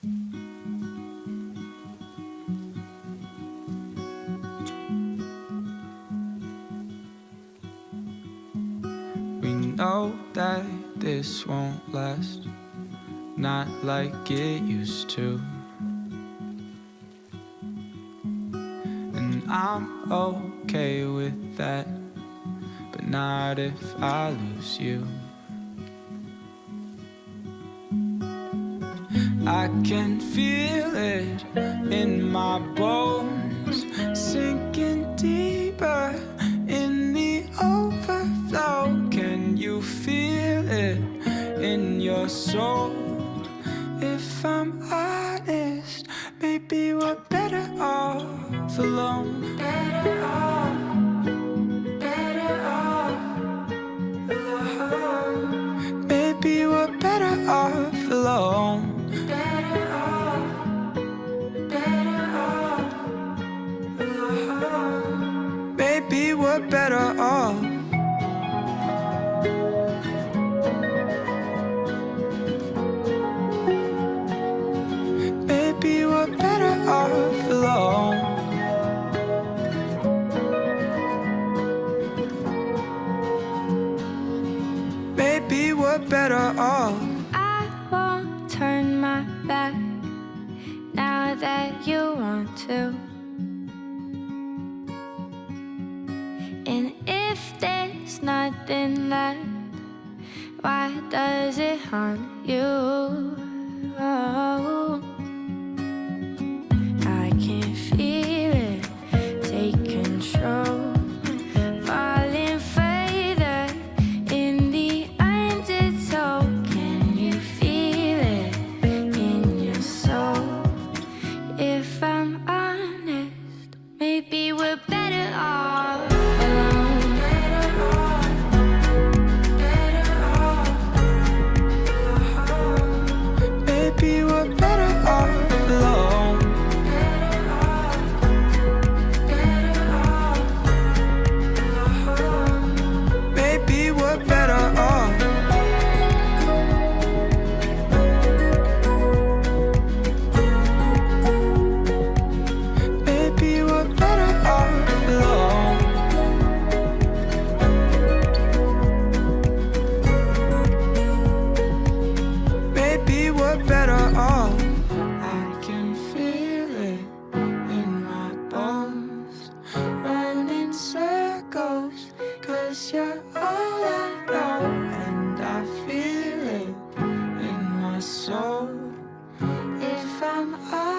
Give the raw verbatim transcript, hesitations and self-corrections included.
We know that this won't last, not like it used to. And I'm okay with that, but not if I lose you. I can feel it in my bones, sinking deeper in the overflow. Can you feel it in your soul? If I'm honest, maybe we're better off alone. Better off, better off alone. Maybe we're better off alone. Better off, better off alone. Maybe we're better off. Maybe we're better off alone. Maybe we're better off. I won't turn my back now that you want to. And if there's nothing left, why does it haunt you? Oh, I can feel it take control, falling further in the undertow. Can you feel it in your soul? If I'm honest, maybe we're better off alone. Better off, better off alone. Maybe we're better off alone. Better off, better off alone. Maybe we're better off. Maybe we're better off alone. Maybe we're better off. I can feel it in my bones, running circles, 'cause you're all I know. And I feel it in my soul. If I'm